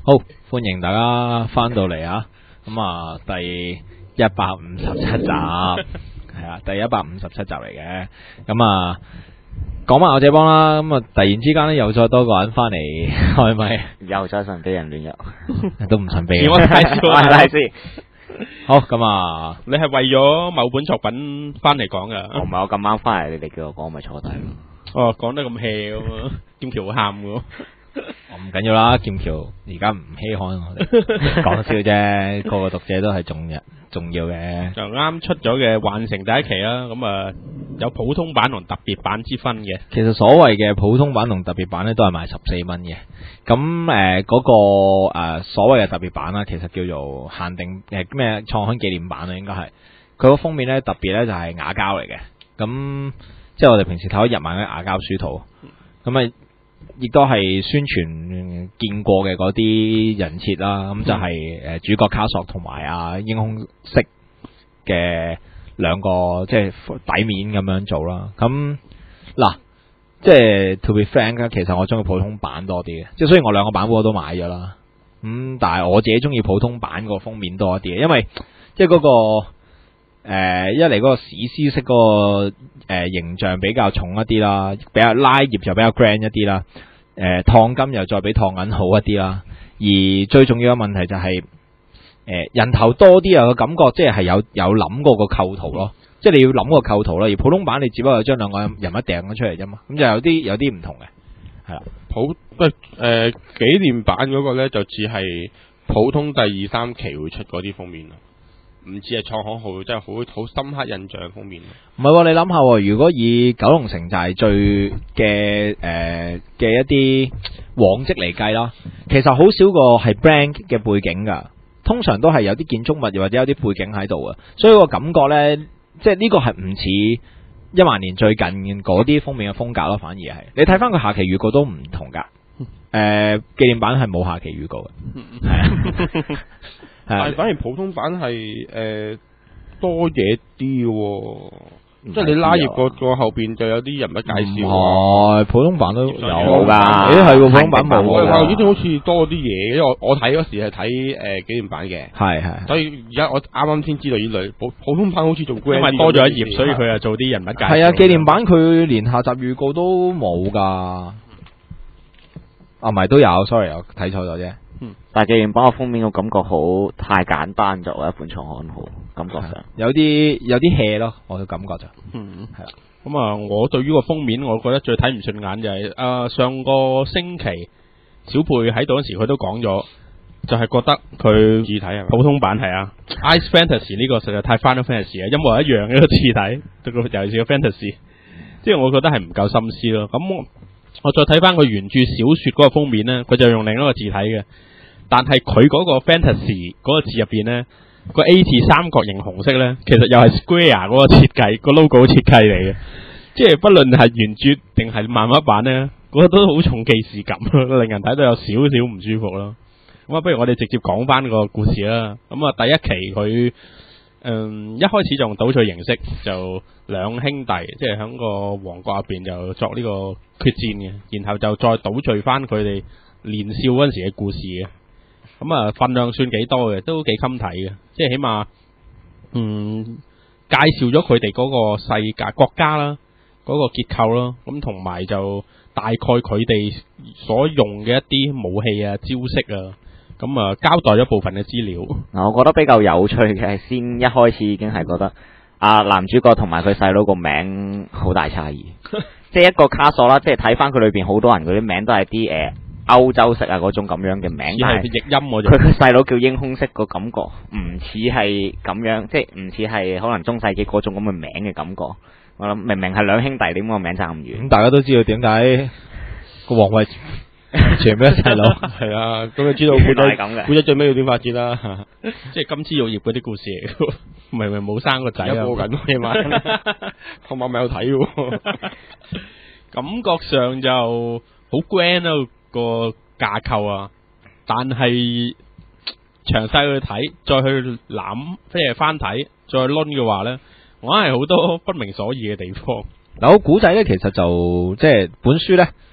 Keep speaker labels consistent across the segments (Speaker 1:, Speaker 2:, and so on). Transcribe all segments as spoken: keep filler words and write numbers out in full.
Speaker 1: 好，歡迎大家翻到嚟啊！咁啊，第一百五十七集係啊，第一百五十七集嚟嘅。咁啊，講埋我這幫啦。咁啊，突然之間咧又再多個人翻嚟開咪，
Speaker 2: 又再神秘人亂入，
Speaker 1: 都唔神秘。
Speaker 3: 我睇
Speaker 2: 我睇先。
Speaker 1: 好，咁啊，
Speaker 3: 你係為咗某本作品翻嚟講噶？
Speaker 2: 我唔係我咁啱翻嚟，你哋叫我講，咪坐低咯。
Speaker 3: 哦，講得咁 hea 咁啊，劍橋喊嘅。
Speaker 1: 我唔緊要啦，劍橋而家唔稀罕我哋，講笑啫。個個讀者都係重要重要嘅。
Speaker 3: 就啱出咗嘅《幻城》第一期啦，咁啊有普通版同特別版之分嘅。
Speaker 1: 其實所謂嘅普通版同特別版咧，都係賣十四蚊嘅。咁誒嗰個誒、呃、所謂嘅特別版啦，其實叫做限定誒咩創刊紀念版啦，應該係佢個封面咧特別咧就係亞膠嚟嘅。咁即係我哋平時睇開日漫嘅亞膠書圖，咁啊。亦都係宣傳見過嘅嗰啲人設啦，咁就係誒主角卡索同埋啊英雄色嘅兩個即係底面咁樣做啦。咁嗱，即係 to be frank，其實我中意普通版多啲嘅，即係雖然我兩個版本我都買咗啦，咁、嗯、但係我自己中意普通版個封面多一啲嘅，因為即係嗰、嗰個。誒、呃，一嚟嗰個史詩式嗰、那個誒、呃、形象比較重一啲啦，比較拉頁就比較 grand 一啲啦。誒、呃，燙金又再比燙銀好一啲啦。而最重要嘅問題就係、是，誒、呃、人頭多啲啊個感覺，即係係有有諗過個構圖咯。即係你要諗個構圖咯。而普通版你只不過將兩個人物掟咗出嚟啫嘛，咁就有啲有啲唔同嘅，係啦。
Speaker 3: 普誒誒紀念版嗰個咧就只係普通第二三期會出嗰啲封面啦。唔知係創刊號，真係好好深刻印象方面。
Speaker 1: 唔係喎，你諗下，如果以九龍城寨最嘅誒嘅一啲往績嚟計啦，其實好少個係 brand 嘅背景噶，通常都係有啲建築物又或者有啲背景喺度啊，所以個感覺呢，即係呢個係唔似一萬年最近嗰啲封面嘅風格咯，反而係你睇翻佢下期預告都唔同噶。誒、呃，紀念版係冇下期預告嘅，係啊。
Speaker 3: 但係反而普通版係誒、呃、多嘢啲嘅，即係你拉頁個個後邊就有啲人物介紹。
Speaker 1: 哦，普通版都有
Speaker 2: 㗎，
Speaker 1: 誒係普通版冇。
Speaker 3: 我話呢啲好似多啲嘢，因為我我睇嗰時係睇誒紀念版嘅，
Speaker 1: 係係。所以
Speaker 3: 而家我啱啱先知道呢類普普通版好似仲因為多咗一頁，所以佢又做啲人物介紹。
Speaker 1: 係啊，紀念版佢連下集預告都冇㗎。啊，唔係都有 ，sorry，我睇錯咗啫。
Speaker 2: 嗯，但係紀念版個封面我感覺好太簡單，作為一本創刊號，感覺上
Speaker 1: 有啲有啲 hea 咯，我嘅感覺就，
Speaker 3: 嗯，係啦。咁啊，我對於個封面，我覺得最睇唔順眼就係、是、啊、呃，上個星期小佩喺度嗰時，佢都講咗，就係、是、覺得佢字體係普通版係啊 ，Ice Fantasy 呢個實在太 Final Fantasy 啊，一模一樣嘅個字體，個尤其是個 Fantasy， 即係我覺得係唔夠心思咯。咁我我再睇翻個原著小說嗰個封面咧，佢就用另一個字體嘅。但係佢嗰個 fantasy 嗰個字入邊呢，個 A 字三角形紅色呢，其實又係 Square 嗰個設計，個 logo 設計嚟嘅。即係不論係原著定係漫畫版呢，嗰、那個都好重既視感，令人睇到有少少唔舒服咯。咁啊，不如我哋直接講翻個故事啦。咁啊，第一期佢嗯一開始就用倒敘形式，就兩兄弟即係喺個王國入邊就作呢個決戰嘅，然後就再倒敘翻佢哋年少嗰陣時嘅故事嘅。咁啊，份量算幾多嘅，都幾襟睇嘅，即係起碼，嗯，介紹咗佢哋嗰個世界國家啦，嗰、嗰個結構啦，咁同埋就大概佢哋所用嘅一啲武器啊、招式啊，咁啊交代咗部分嘅資料。
Speaker 2: 嗱，我覺得比較有趣嘅係先一開始已經係覺得啊男主角同埋佢細佬個名好大差異，即係一個卡索啦，即係睇翻佢裏邊好多人嗰啲名都係啲誒。呃歐洲式啊嗰種咁樣嘅名，
Speaker 3: 但係譯音我就
Speaker 2: 佢個細佬叫英雄式個感覺，唔似係咁樣，即係唔似係可能中世紀嗰種咁嘅名嘅感覺。我諗明明係兩兄弟，點個名爭咁遠？
Speaker 1: 咁大家都知道點解個皇位傳俾細佬？
Speaker 3: 係啊，咁你知道古仔咁嘅，古仔最尾要點發展啦？即係金枝玉葉嗰啲故事嚟嘅，明明冇生個仔啊，播緊夜晚，同埋咪有睇喎。感覺上就好 grand 啊！個架構啊，但係詳細去睇，再去諗，即係翻睇，再掄嘅話呢，我係好多不明所以嘅地方。
Speaker 1: 嗱，個古仔呢，其實就即係本書呢，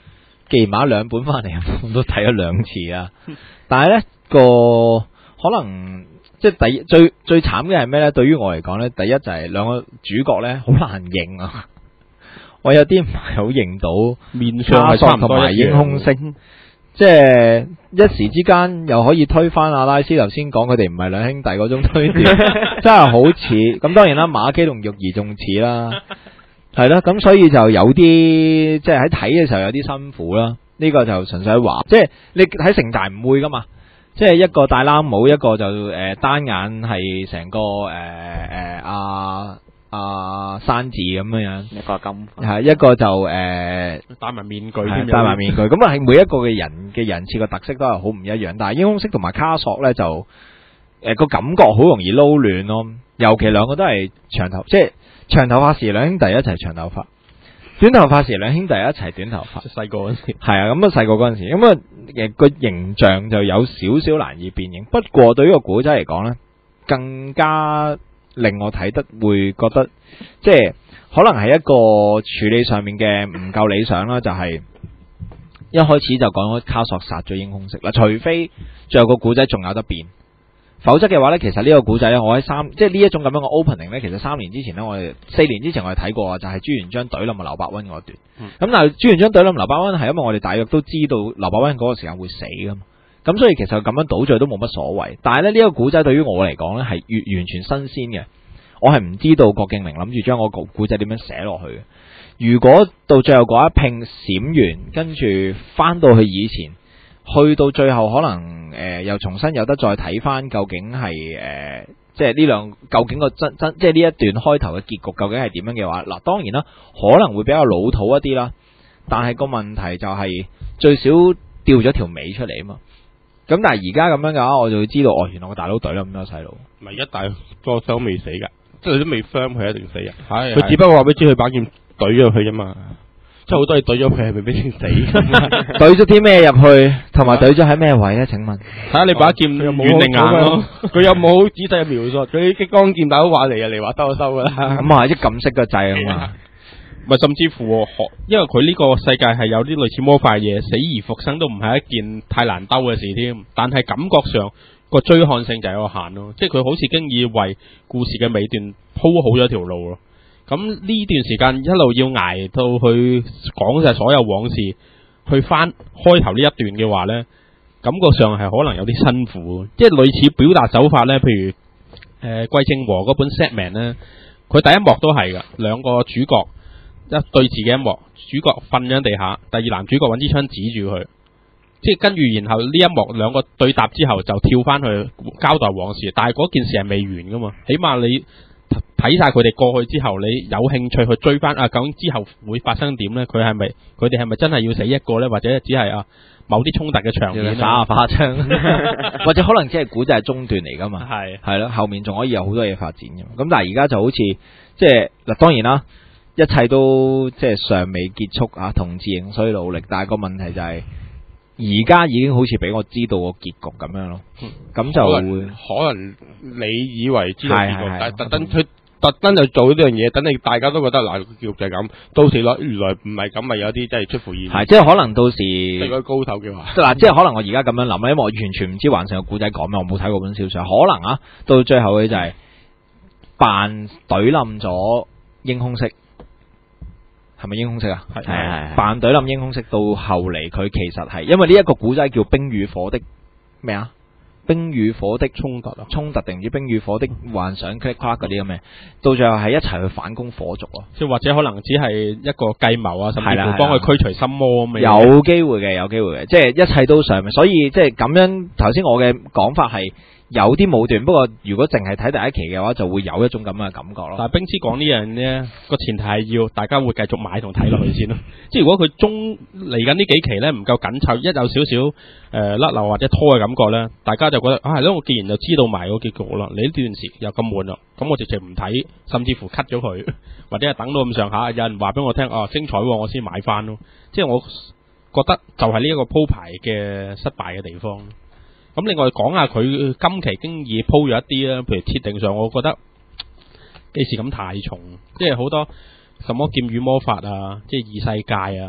Speaker 1: 既然買咗兩本翻嚟，我都睇咗兩次啊。但係咧個可能即係第最最慘嘅係咩咧？對於我嚟講咧，第一就係兩個主角咧好難認啊。我有啲唔係好認到
Speaker 3: 面相係差唔多
Speaker 1: 同埋英雄式，即係一時之間又可以推翻阿拉斯頭先講佢哋唔係兩兄弟嗰種推斷，真係好似。咁當然啦，馬基同玉兒仲似啦，係啦。咁所以就有啲即係喺睇嘅時候有啲辛苦啦。呢、這個就純粹話，即係你喺城大唔會噶嘛，即係一個戴冷帽，一個就誒、呃、單眼係成個誒誒阿阿山字咁樣樣，
Speaker 2: 一個金
Speaker 1: 係一個就誒、呃、
Speaker 3: 戴埋面具添，
Speaker 1: 戴埋面具。咁啊，係每一個嘅人嘅人設個特色都係好唔一樣。但係英雄式同埋卡索咧就誒個、呃、感覺好容易撈亂咯。尤其兩個都係長頭，即係長頭髮時兩兄弟一齊長頭髮，短頭髮時兩兄弟一齊短頭髮。
Speaker 3: 細個嗰陣時
Speaker 1: 係啊，咁啊細個嗰陣時，咁啊誒個形象就有少少難以辨認。不過對於個古仔嚟講咧，更加令我睇得會覺得，即係可能係一個處理上面嘅唔夠理想啦。就係、是、一開始就講咗卡索殺咗英雄式啦，除非最後個古仔仲有得變，否則嘅話呢，其實呢個古仔呢，我喺三即係呢一種咁樣嘅 opening 呢，其實三年之前呢，我哋四年之前我哋睇過啊，就係、是、朱元璋懟冧劉伯溫嗰段。咁、嗯、但係朱元璋懟冧劉伯溫係因為我哋大約都知道劉伯溫嗰個時間會死噶嘛。咁所以其實咁樣倒敘都冇乜所謂，但係咧呢、這個古仔對於我嚟講呢係完完全新鮮嘅，我係唔知道郭敬明諗住將我個古仔點樣寫落去嘅。如果到最後嗰一拼閃完，跟住翻到去以前，去到最後可能誒、呃、又重新有得再睇翻究竟係誒、呃、即係呢兩究竟個真真即係呢一段開頭嘅結局究竟係點樣嘅話，嗱當然啦可能會比較老土一啲啦，但係個問題就係最少掉咗條尾出嚟啊嘛。咁但係而家咁樣嘅話，我就會知道哦，原來個大佬懟咗咁多細路。
Speaker 3: 唔係一大個手未死噶，即係佢都未 firm 佢一定死嘅。係佢只不過話俾知佢把劍懟咗佢啫嘛，即係好多嘢懟咗佢係咪俾佢死？
Speaker 1: 懟咗啲咩入去，同埋懟咗喺咩位咧？請問
Speaker 3: 睇下你把劍遠定硬咯，佢有冇仔細嘅描述？佢啲激光劍大佬話嚟啊嚟話收就收噶啦。咁
Speaker 1: 啊，一撳熄個掣啊嘛。
Speaker 3: 咪甚至乎學，因為佢呢個世界係有啲類似魔法嘢，死而復生都唔係一件太難兜嘅事添。但係感覺上個追看性就有限咯，即係佢好似經已為故事嘅尾段鋪好咗條路咯。咁呢段時間一路要挨到去講晒所有往事，去翻開頭呢一段嘅話呢，感覺上係可能有啲辛苦，即係類似表達手法呢。譬如誒、呃、桂正和嗰本 Setman 呢，佢第一幕都係噶，兩個主角。一對峙嘅一幕，主角瞓咗地下，第二男主角揾支槍指住佢，即係跟住然後呢一幕兩個對答之後就跳翻去交代往事，但係嗰件事係未完噶嘛，起碼你睇晒佢哋過去之後，你有興趣去追翻啊，究竟之後會發生點呢？佢係咪佢哋係咪真係要死一個呢？或者只係啊某啲衝突嘅場面
Speaker 1: 打下花槍，或者可能只係古仔係中段嚟噶嘛？
Speaker 3: 係
Speaker 1: 係咯，後面仲可以有好多嘢發展嘅。咁但係而家就好似即係嗱，當然啦。一切都即係尚未結束啊！同志仍需努力，但係個問題就係而家已經好似俾我知道個結局咁樣咯。咁、嗯、就會
Speaker 3: 可能你以為知道結局，但係特登佢特登就做呢樣嘢，等你大家都覺得嗱，結局就係咁。到時咯，原來唔係咁，咪有啲真係出乎意料。係
Speaker 1: 即係可能到時
Speaker 3: 對個高手嘅話，
Speaker 1: 嗱，即係可能我而家咁樣諗，因為我完全唔知還成個古仔講咩，我冇睇過本小說。可能啊，到最後嘅就係扮懟冧咗英雄式。係咪英雄式啊？係係扮隊冧英雄式，到後嚟佢其實係因為呢一個古仔叫冰與火的咩啊？冰與火的衝突啊？衝突定唔知冰與火的幻想 click clack 嗰啲咁嘅，到最後係一齊去反攻火族咯。即係或者可能只係一個計謀啊，甚至乎幫佢驅除心魔咁嘅。有機會嘅，有機會嘅，即係一切都上，所以即係咁樣。頭先我嘅講法係。有啲武斷，不過如果淨係睇第一期嘅話，就會有一種咁嘅感覺咯。但係冰之講呢樣呢個前提係要大家會繼續買同睇落去先咯。即係如果佢中嚟緊呢幾期呢唔夠緊湊，一有少少誒甩漏或者拖嘅感覺呢，大家就覺得啊係咯，我既然就知道埋個結局啦，你呢段時又咁悶咯，咁我直情唔睇，甚至乎 cut 咗佢，或者係等到咁上下，有人話俾我聽啊精彩，我先買翻咯。即係我覺得就係呢一個鋪排嘅失敗嘅地方。咁另外講下佢今期經已鋪咗一啲啦，譬如設定上，我覺得既視感太重，即係好多什麼劍與魔法啊，即係異世界啊，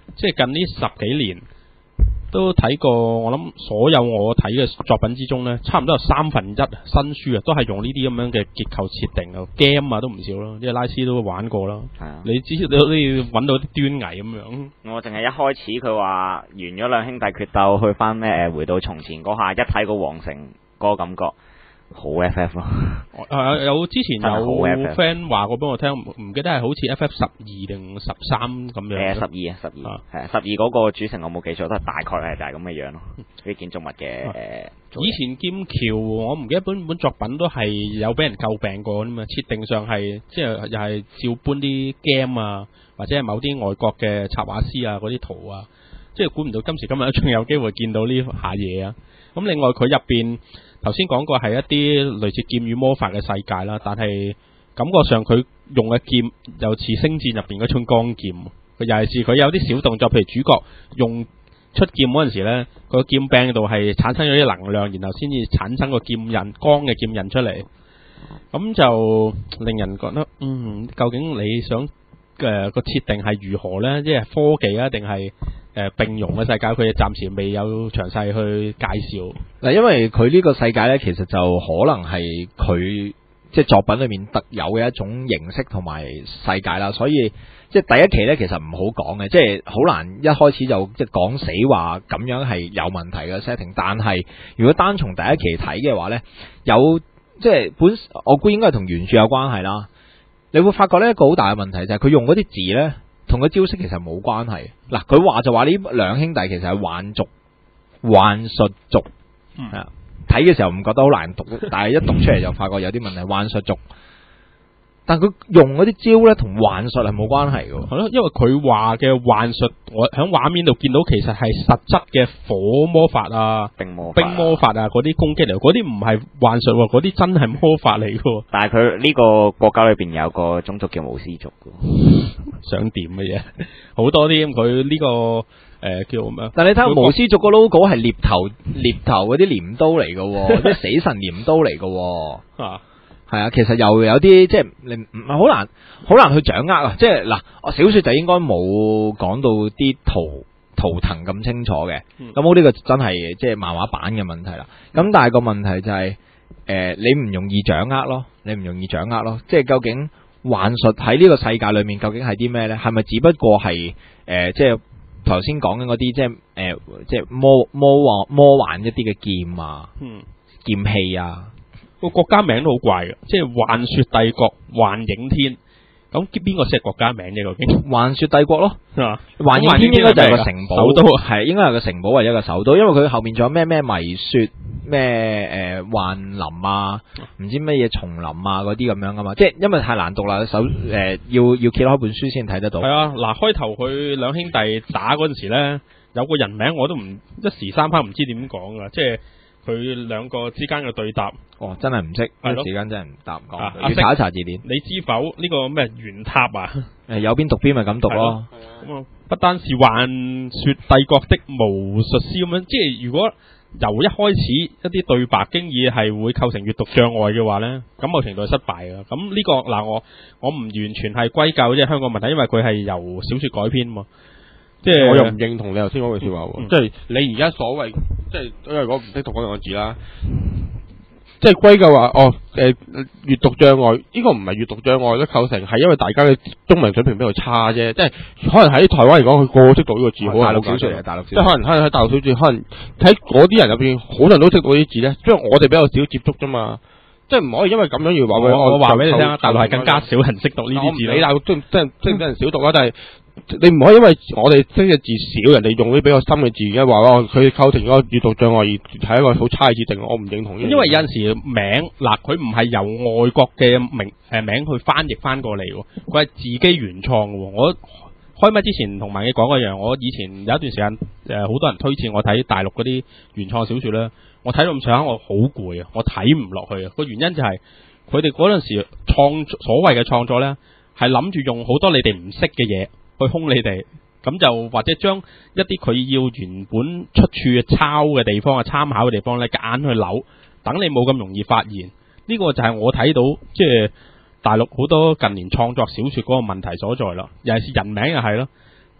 Speaker 3: 即係近呢十幾年都睇過，我諗所有我睇嘅作品之中呢，差唔多有三分一新書啊，都係用呢啲咁樣嘅結構設定啊 ，game 啊都唔少咯，即係拉斯都玩過啦。
Speaker 2: 係啊，
Speaker 3: 你至少你都要揾到啲端倪咁樣。
Speaker 2: 我淨係一開始佢話完咗兩兄弟決鬥，去翻咩誒回到從前嗰下，一睇個皇城嗰個感覺。好 F F 咯，
Speaker 3: 誒有之前有
Speaker 2: 真係好 F F
Speaker 3: friend 話過俾我聽，唔記得係好似 F F 十二定十三咁樣。
Speaker 2: 誒十二啊，十二
Speaker 3: 啊
Speaker 2: 係十二嗰個主城我冇記錯，都係大概係就係咁嘅樣咯。啲建築物嘅誒。
Speaker 3: 以前劍橋我唔記得本本作品都係有俾人詬病過咁嘛，設定上係即係又係照搬啲 game 啊，或者係某啲外國嘅插畫師啊嗰啲圖啊，即係估唔到今時今日仲有機會見到呢下嘢啊！咁另外佢入邊頭先講過係一啲類似劍與魔法嘅世界啦，但係感覺上佢用嘅劍又似星戰入邊嗰種光劍，佢尤其是佢有啲小動作，譬如主角用出劍嗰陣時咧，個劍柄度係產生咗啲能量，然後先至產生個劍印光嘅劍印出嚟，咁就令人覺得嗯，究竟你想嘅個設定係如何呢？即係科技啊，定係誒並容嘅世界？佢暫時未有詳細去介紹。
Speaker 1: 嗱，因為佢呢個世界呢，其實就可能係佢即係作品裏面特有嘅一種形式同埋世界啦，所以即係第一期呢，其實唔好講嘅，即係好難一開始就即係講死話咁樣係有問題嘅 setting。但係如果單從第一期睇嘅話呢，有即係本我估應該係同原著有關係啦。你會發覺呢一個好大嘅問題就係佢用嗰啲字呢，同個招式其實冇關係。嗱，佢話就話呢兩兄弟其實係幻族、幻術族，係啊、嗯。睇嘅時候唔覺得好難讀，但係一讀出嚟就發覺有啲問題。幻術族，但佢用嗰啲招呢，同幻術係冇關係嘅。
Speaker 3: 係咯，因為佢話嘅幻術，我喺畫面度見到其實係實質嘅火魔法啊、
Speaker 2: 冰魔法、
Speaker 3: 冰魔法啊嗰啲攻擊嚟，嗰啲唔係幻術喎，嗰啲真係魔法嚟嘅。
Speaker 2: 但係佢呢個國家裏邊有個種族叫巫師族嘅，
Speaker 3: 想點嘅嘢好多啲，佢呢、這個。誒、呃，叫咩？
Speaker 1: 但你睇下巫師族個 logo 係獵頭獵頭嗰啲鐮刀嚟嘅，即係死神鐮刀嚟嘅。啊，係啊，其實又有啲即係你唔係好難好難去掌握啊！即係嗱，我小說就應該冇講到啲圖圖騰咁清楚嘅。咁我呢個真係即係漫畫版嘅問題啦。咁但係個問題就係、是、誒、呃，你唔容易掌握咯，你唔容易掌握咯。即係究竟幻術喺呢個世界裏面究竟係啲咩咧？係咪只不過係誒、呃、即係？頭先講緊嗰啲即係誒、呃，即係魔魔幻魔幻一啲嘅劍啊，嗯，劍氣啊，
Speaker 3: 個國家名都好怪嘅，即係幻雪帝國、幻影天，咁邊個識國家名啫？究竟
Speaker 1: 幻雪帝國咯，
Speaker 3: 啊，
Speaker 1: 幻影天應該就係個城堡，
Speaker 3: 首都
Speaker 1: 係應該係個城堡或者一個首都，因為佢後面仲有咩咩迷雪咩誒幻林啊，唔知咩嘢叢林啊嗰啲咁樣噶嘛，即係因為太難讀啦，手誒、呃、要要揭開本書先睇得到。
Speaker 3: 係啊，嗱開頭佢兩兄弟打嗰陣時咧，有個人名我都唔一時三刻唔知點講噶，即係佢兩個之間嘅對答。
Speaker 1: 哦，真係唔識，
Speaker 3: 係咯，
Speaker 1: 時間真係唔答唔講，
Speaker 3: 啊、
Speaker 1: 要查一查字典。
Speaker 3: 你知否呢、這個咩圓塔啊？
Speaker 1: 誒，有邊讀邊咪咁讀咯。
Speaker 3: 咁啊，不單是幻雪帝國的巫術師咁樣，即係如果由一開始一啲對白經已係會構成閱讀障礙嘅話咧，咁某程度係失敗嘅。咁呢、這個嗱，我我唔完全係歸咎即係香港問題，因為佢係由小說改編嘛。即係
Speaker 4: 我又唔認同你頭先講句說話喎，
Speaker 3: 嗯、
Speaker 4: 即係你而家所謂即係因為我唔識讀嗰兩個字啦。即係歸咎話哦，誒、呃，閱讀障礙呢、這個唔係閱讀障礙都構成，係因為大家嘅中文水平比較差啫。即係可能喺台灣嚟講，佢個個識讀呢個字，可能
Speaker 1: 大陸小說嚟，大陸小說，
Speaker 4: 即係可能可能喺大陸小說，可能睇嗰啲人入邊，好多人都識讀呢啲字咧。即係我哋比較少接觸啫嘛。即係唔可以因為咁樣要話俾我，
Speaker 3: 我話俾你聽，大陸係更加少人識讀呢啲字。
Speaker 4: 我唔理大陸即係即係即係人少讀啦，但係。你唔可以因為我哋識嘅字少，人哋用啲比較深嘅字，而家話哦，佢構成嗰個閱讀障礙而係一個好差嘅設定，我唔認同。
Speaker 3: 因為有陣時名嗱，佢唔係由外國嘅名誒名去翻譯翻過嚟，佢係自己原創嘅。我開麥之前同埋你講一樣，我以前有一段時間誒，好多人推薦我睇大陸嗰啲原創小說咧，我睇到咁上下，我好攰啊，我睇唔落去啊。個原因就係佢哋嗰陣時創所謂嘅創作咧，係諗住用好多你哋唔識嘅嘢。去兇你哋，咁就或者將一啲佢要原本出處嘅抄嘅地方啊、參考嘅地方咧，夾硬去扭，等你冇咁容易發現。呢、這個就係我睇到即係大陸好多近年創作小說嗰個問題所在啦。尤其是人名又係咯，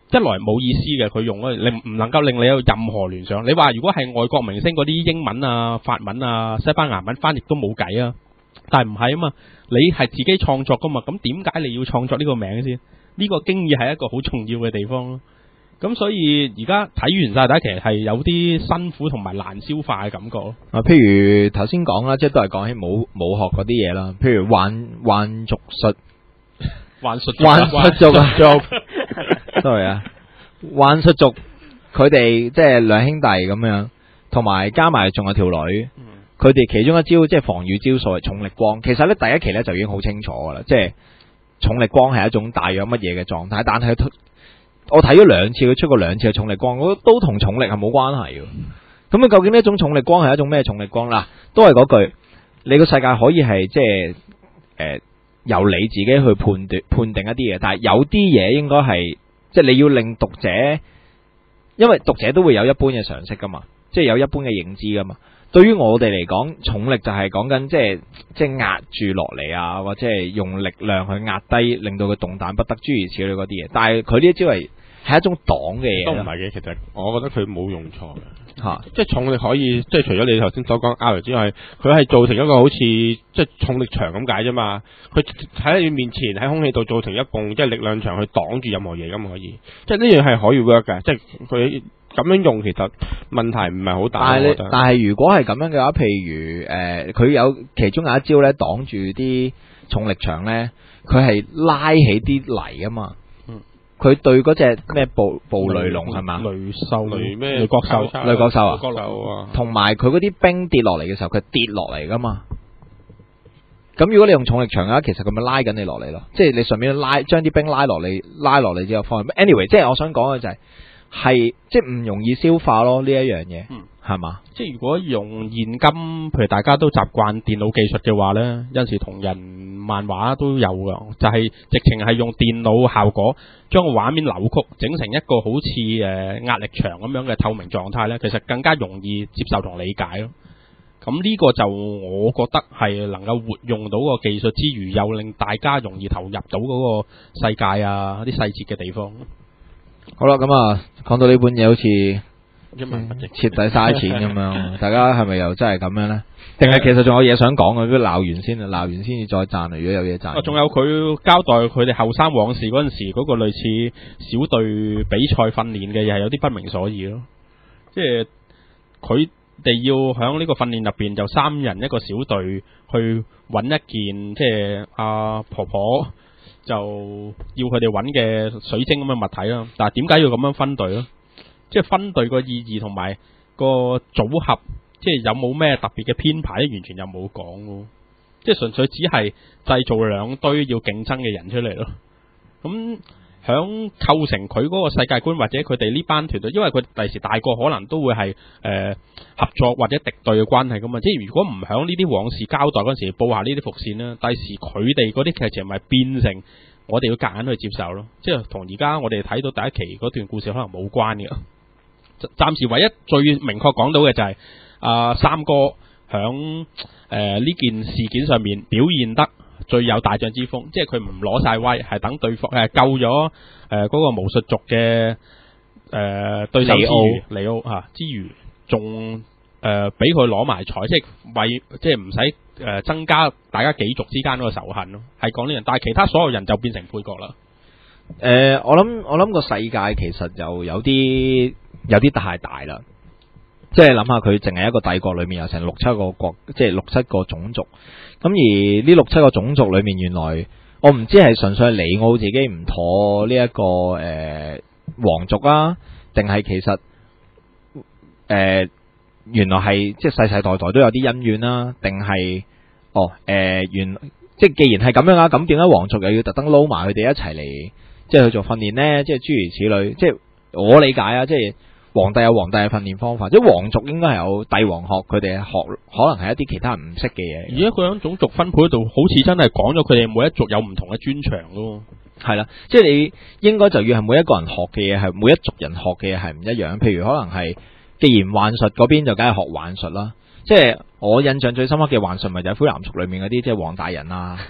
Speaker 3: 一來冇意思嘅，佢用嗰令唔能夠令你有任何聯想。你話如果係外國明星嗰啲英文啊、法文啊、西班牙文翻譯都冇計啊，但係唔係啊嘛，你係自己創作噶嘛，咁點解你要創作呢個名先？呢、這個經已係一個好重要嘅地方咯。咁所以而家睇完晒，大家其實係有啲辛苦同埋難消化嘅感覺咯。
Speaker 1: 啊，譬如頭先講啦，即係都係講起武武學嗰啲嘢啦，譬如幻幻族術、
Speaker 3: 幻術
Speaker 1: 幻術族啊，sorry 啊，幻術族佢哋即係兩兄弟咁樣，同埋加埋仲有條女，佢哋其中一招即係防禦招數係重力光。其實咧第一期咧就已經好清楚噶啦，即係重力光係一種大約乜嘢嘅狀態，但係我睇咗兩次，佢出過兩次嘅重力光，我都同重力係冇關係嘅。咁啊，究竟呢一種重力光係一種咩重力光啦？都係嗰句，你個世界可以係即係誒由你自己去判斷判定一啲嘢，但係有啲嘢應該係即係你要令讀者，因為讀者都會有一般嘅常識噶嘛，即係有一般嘅認知噶嘛。對於我哋嚟講，重力就係講緊即係即係壓住落嚟啊，或者係用力量去壓低，令到佢動彈不得，諸如此類嗰啲嘢。但係佢呢一招係係一種擋嘅嘢，
Speaker 4: 都唔係嘅。其實我覺得佢冇用錯嘅，
Speaker 1: 嚇，
Speaker 4: 即係重力可以，即係除咗你頭先所講 R 之外，佢係造成一個好似即係重力牆咁解啫嘛。佢喺你面前喺空氣度造成一埲即係力量牆去擋住任何嘢咁可以，即係呢樣係可以 work 嘅，即係佢。咁樣用其實問題唔係好大，
Speaker 1: 但係你但係如果係咁樣嘅話，譬如誒佢、呃、有其中有一招咧擋住啲重力場咧，佢係拉起啲泥啊嘛。佢、嗯、對嗰隻咩暴暴雷龍係嘛？
Speaker 3: 雷獸
Speaker 4: 雷咩？
Speaker 3: 雷國獸，
Speaker 1: 雷國獸啊！
Speaker 4: 雷國獸啊！
Speaker 1: 同埋佢嗰啲冰跌落嚟嘅時候，佢跌落嚟噶嘛。咁如果你用重力場嘅話，其實佢咪拉緊你落嚟咯，即係你順便拉將啲冰拉落嚟，拉落嚟之後放。anyway， 即係我想講嘅就係、是。係即係唔容易消化咯呢一樣嘢，係嘛、嗯？
Speaker 3: 即係如果用現今，譬如大家都習慣電腦技術嘅話呢，有陣時同人漫畫都有噶，就係、是、直情係用電腦效果將個畫面扭曲，整成一個好似誒壓力場咁樣嘅透明狀態呢，其實更加容易接受同理解咯。咁呢個就我覺得係能夠活用到個技術之餘，又令大家容易投入到嗰個世界啊啲細節嘅地方。
Speaker 1: 好啦，咁啊，講到呢本嘢好似
Speaker 4: 一文不值，
Speaker 1: 徹底嘥錢咁樣，大家係咪又真係咁樣呢？定係其實仲有嘢想講嘅？都鬧完先啊，鬧完先至再讚啊！如果有嘢讚，
Speaker 3: 仲有佢交代佢哋後生往事嗰陣時嗰個類似小隊比賽訓練嘅，又係有啲不明所以咯。即係佢哋要響呢個訓練入邊，就三人一個小隊去揾一件，即係阿婆婆。就要佢哋揾嘅水晶咁嘅物體啦，但係點解要咁樣分隊咧？即係分隊個意義同埋個組合，即係有冇咩特別嘅編排咧？完全又冇講咯，即係純粹只係製造兩堆要競爭嘅人出嚟咯。咁響構成佢嗰個世界觀或者佢哋呢班團隊，因為佢第時大個可能都會係誒、呃、合作或者敵對嘅關係噶嘛。即係如果唔響呢啲往事交代嗰陣時佈下呢啲伏線咧，第時佢哋嗰啲劇情咪變成我哋要夾硬去接受咯。即係同而家我哋睇到第一期嗰段故事可能冇關嘅。暫時唯一最明確講到嘅就係、是、阿、呃、三哥響誒呢件事件上面表現得最有大將之風，即係佢唔攞晒威，係等對方誒、呃、救咗誒嗰個巫術族嘅誒、呃、對手之餘，里奧吓之餘，仲誒俾佢攞埋彩，即係為即係唔使誒增加大家幾族之間嗰個仇恨咯，係講呢樣。但係其他所有人就變成配角啦。
Speaker 1: 誒、呃，我諗我諗個世界其實就有啲有啲太大啦。即係諗下佢淨係一個帝國裏面有成六七個國，即係六七個種族。咁而呢六七個種族裏面，原來我唔知係純粹係里奧自己唔妥呢、這、一個誒、呃、皇族啊，定係其實誒、呃、原來係即係世世代代都有啲恩怨啦，定係哦誒、呃、原即係既然係咁樣啊，咁點解皇族又要特登撈埋佢哋一齊嚟即係去做訓練呢？即係諸如此類，即係我理解啊，即係。皇帝有皇帝嘅訓練方法，即係皇族應該係有帝王學，佢哋學可能係一啲其他人唔識嘅嘢。而家佢喺種族分配度，好似真係講咗佢哋每一族有唔同嘅專長咯。係啦，即係你應該就要係每一個人學嘅嘢係每一族人學嘅嘢係唔一樣。譬如可能係，既然幻術嗰邊就梗係學幻術啦。即係我印象最深刻嘅幻術咪就係灰藍族裏面嗰啲，即係黃大人啊，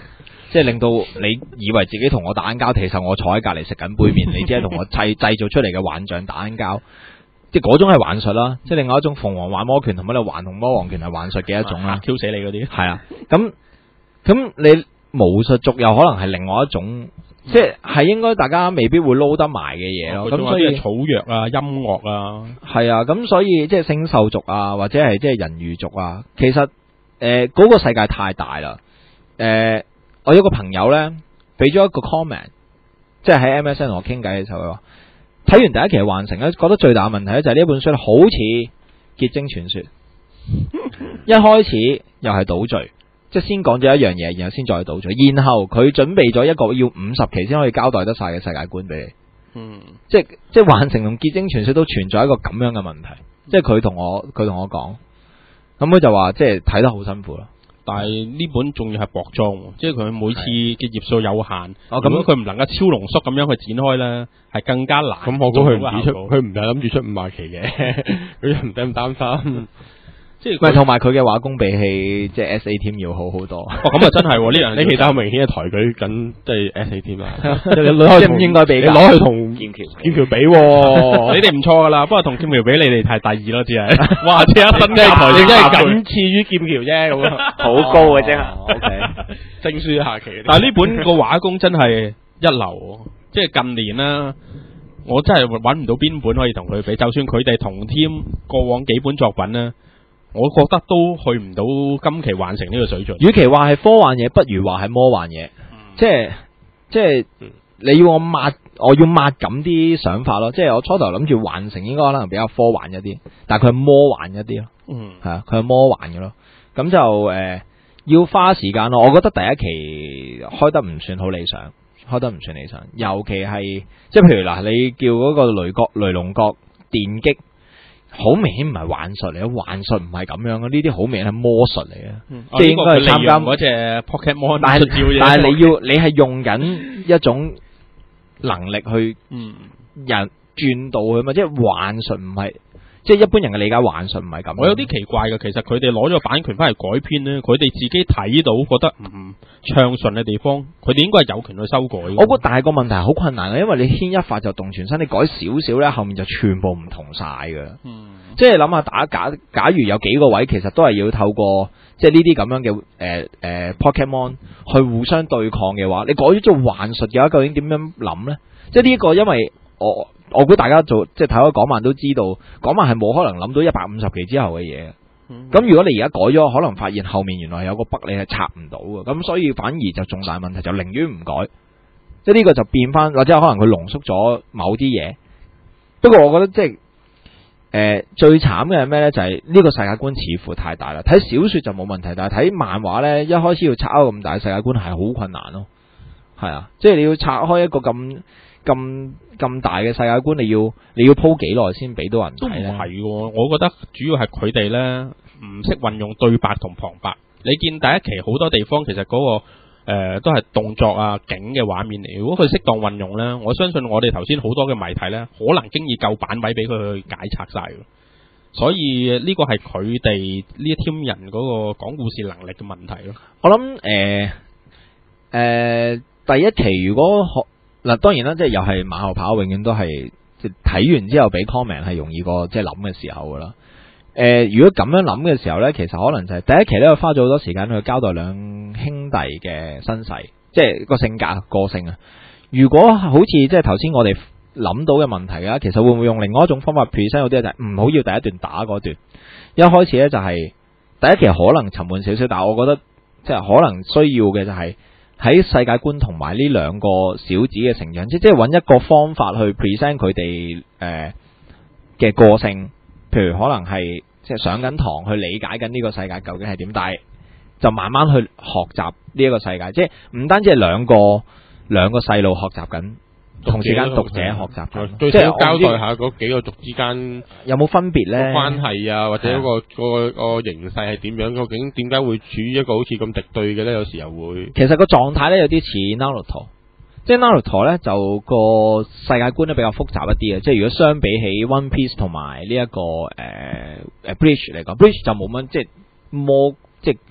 Speaker 1: 即係令到你以為自己同我打緊交，其實我坐喺隔離食緊杯麵，你只係同我砌製造出嚟嘅幻象打緊交。即係嗰種係幻術啦，即係另外一種鳳凰幻魔拳同埋你幻同魔王拳係幻術嘅一種啦。
Speaker 3: 挑死你嗰啲
Speaker 1: 係啊，咁咁你巫術族又可能係另外一種，即係係應該大家未必會撈得埋嘅嘢咯。咁所以
Speaker 3: 草藥啊、音樂啊，
Speaker 1: 係啊，咁所以即係星獸族啊，或者係即係人魚族啊，其實誒嗰、呃嗰個世界太大啦。誒、呃，我有個朋友咧俾咗一個 comment， 即係喺 M S N 同我傾偈嘅時候，佢話睇完第一期嘅幻城咧，覺得最大嘅問題咧就係呢本書好似結晶傳說，一開始又係倒敘，即係先講咗一樣嘢，然後先再倒敘，然後佢準備咗一個要五十期先可以交代得晒嘅世界觀俾你。
Speaker 3: 嗯，
Speaker 1: 即係即係幻城同結晶傳說都存在一個咁樣嘅問題，即係佢同我佢同我講，咁佢就話即係睇得好辛苦咯。
Speaker 3: 但係呢本仲要係薄裝，即係佢每次嘅頁數有限。
Speaker 1: 哦，
Speaker 3: 咁佢唔能夠超濃縮咁樣去展開咧，係更加難。
Speaker 4: 咁我估佢唔止出，佢唔係諗住出五廿期嘅，佢又唔使咁擔心。
Speaker 3: 即係
Speaker 1: 唔係同埋佢嘅畫工比起即係 S A Team 要好好多。
Speaker 3: 哦，咁啊真係呢樣，
Speaker 4: 你其實好明顯係抬舉緊即係 S A Team 啊！
Speaker 1: 即係唔應該比
Speaker 4: 你攞去同
Speaker 2: 劍橋
Speaker 4: 劍橋比喎，
Speaker 3: 你哋唔錯噶啦，不過同劍橋比，你哋係第二咯，只係。哇！即係新
Speaker 4: 即係台
Speaker 3: 正
Speaker 4: 正真係僅次於劍橋啫，咁啊，
Speaker 2: 好高嘅啫。
Speaker 1: O K，
Speaker 4: 證書下期。
Speaker 3: 但係呢本個畫工真係一流，即係近年啦，我真係揾唔到邊本可以同佢比。就算佢哋同 team 過往幾本作品咧，我覺得都去唔到今期幻城呢個水準。
Speaker 1: 與其話係科幻嘢，不如話係魔幻嘢。
Speaker 3: 嗯、
Speaker 1: 即係即係你要我抹，我要抹咁啲想法咯。即係我初頭諗住幻城應該可能比較科幻一啲，但係佢係魔幻一啲咯。
Speaker 3: 嗯，
Speaker 1: 係啊，佢係魔幻嘅咯。咁就誒、呃、要花時間咯。我覺得第一期開得唔算好理想，開得唔算理想。尤其係即係譬如嗱，你叫嗰個雷角雷龍角電擊。好明顯唔係幻術嚟嘅，幻術唔係咁樣嘅，呢啲好明顯係魔術嚟嘅，
Speaker 3: 嗯、
Speaker 1: 即係應該係參加
Speaker 3: 嗰隻 Pokemon。
Speaker 1: 但係但係你要你係用緊一種能力去人轉到佢嘛，即係幻術唔係，即係一般人嘅理解幻術唔係咁。
Speaker 3: 我有啲奇怪嘅，其實佢哋攞咗版權翻嚟改編咧，佢哋自己睇到覺得唔暢順嘅地方，佢哋應該係有權去修改。
Speaker 1: 我覺得大個問題係好困難嘅，因為你牽一髮就動全身，你改少少咧，後面就全部唔同晒㗎。
Speaker 3: 嗯，
Speaker 1: 即係諗下打假，假如有幾個位其實都係要透過即係呢啲咁樣嘅誒誒 Pokemon 去互相對抗嘅話，你改咗做幻術嘅話，究竟點樣諗咧？即係呢個，因為我我估大家做即係睇開港漫都知道，港漫係冇可能諗到一百五十期之後嘅嘢。咁、嗯、如果你而家改咗，可能發現後面原來有個 bug 你係插唔到嘅，咁所以反而就重大問題，就寧願唔改。即係呢個就變翻，或者可能佢濃縮咗某啲嘢。不過我覺得即係誒、呃、最慘嘅係咩呢？就係、是、呢個世界觀似乎太大啦。睇小說就冇問題，但係睇漫畫呢，一開始要拆開咁大嘅世界觀係好困難咯。係啊，即係你要拆開一個咁咁咁大嘅世界觀，你要你要鋪幾耐先俾到人睇咧？
Speaker 3: 都唔係，我覺得主要係佢哋呢唔識運用對白同旁白。你見第一期好多地方其實嗰、那個。誒、呃，都係動作啊景嘅畫面嚟。如果佢適當運用呢，我相信我哋頭先好多嘅謎題呢，可能經已夠版位俾佢去解拆晒。所以呢個係佢哋呢一 team 人嗰個講故事能力嘅問題咯。
Speaker 1: 我諗誒誒，第一期如果學嗱，當然啦，即係又係馬後炮，永遠都係即係睇完之後俾 comment 係容易過即係諗嘅時候噶啦。誒、呃，如果咁樣諗嘅時候呢，其實可能就係第一期呢，花咗好多時間去交代兩兄弟嘅身世，即係個性格、個性啊。如果好似即係頭先我哋諗到嘅問題啊，其實會唔會用另外一種方法 present 嗰啲就係唔好要第一段打嗰段，一開始呢，就係、是、第一期可能沉悶少少，但係我覺得即係可能需要嘅就係喺世界觀同埋呢兩個小子嘅成長，即即係揾一個方法去 present 佢哋誒嘅個性。譬如可能係即係上緊堂去理解緊呢個世界究竟係點，但係就慢慢去學習呢一個世界，即係唔單止係兩個兩個細路學習緊，同時間讀者學習緊，
Speaker 4: 最少交代下嗰幾個族之間
Speaker 1: 有冇分別咧？
Speaker 4: 關係啊，或者嗰、嗰個、嗰個、嗰個形勢係點樣？究竟點解會處於一個好似咁敵對嘅咧？有時候會
Speaker 1: 其實個狀態咧有啲似 Naruto。即係 Naruto 咧，就個世界觀咧比較複雜一啲嘅。即係如果相比起 One Piece 同埋呢一個誒誒 Bleach 嚟講，Bleach 就冇乜即係魔即係